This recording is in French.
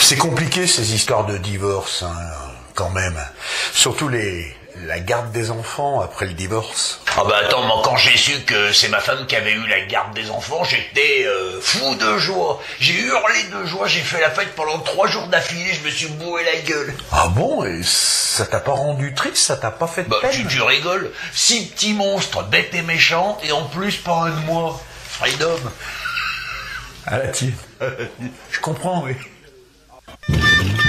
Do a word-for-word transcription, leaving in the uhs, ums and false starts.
C'est compliqué ces histoires de divorce, hein, quand même. Surtout les la garde des enfants après le divorce. Ah bah attends, moi quand j'ai su que c'est ma femme qui avait eu la garde des enfants, j'étais euh, fou de joie. J'ai hurlé de joie, j'ai fait la fête pendant trois jours d'affilée, je me suis bourré la gueule. Ah bon? Et ça t'a pas rendu triste? Ça t'a pas fait de Bah peine? tu, tu rigoles. Six petits monstres, bêtes et méchants, et en plus pas un de moi. Freedom. Ah la tienne. Je comprends, oui.